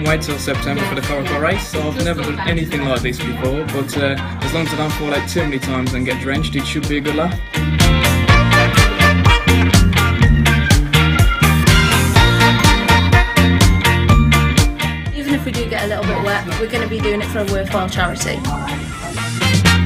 wait till September for the Coracle race, so I've never done anything like this before, but as long as I don't fall out too many times and get drenched, it should be a good laugh. Even if we do get a little bit wet, we're going to be doing it for a worthwhile charity.